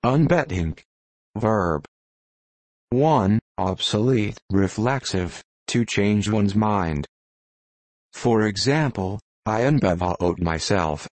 Unbethink. Verb. 1. Obsolete, reflexive, to change one's mind. For example, I unbethought myself,